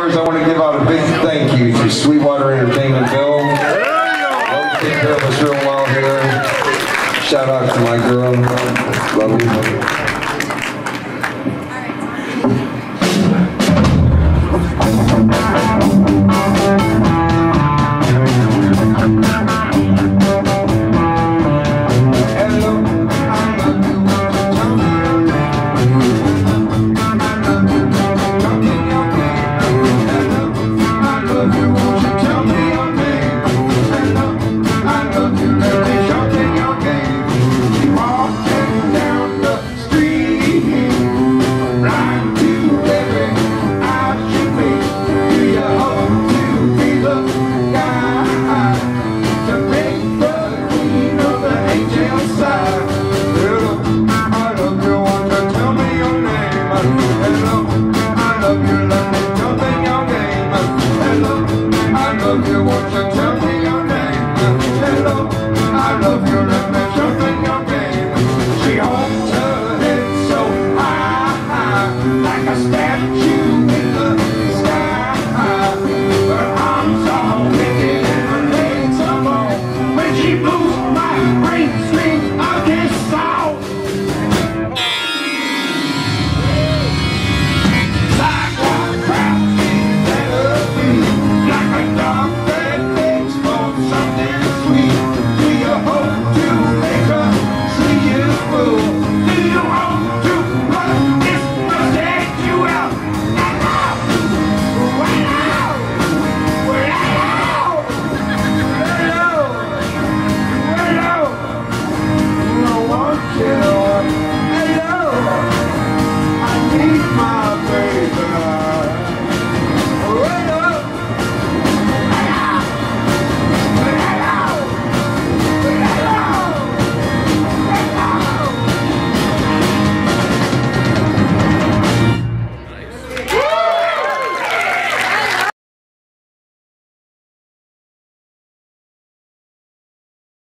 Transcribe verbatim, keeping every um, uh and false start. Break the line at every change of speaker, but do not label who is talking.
dollars, I want to give out a big thank you to Sweetwater Entertainment Bill. They'll take care of us real well here. Shout out to my girl. Love you.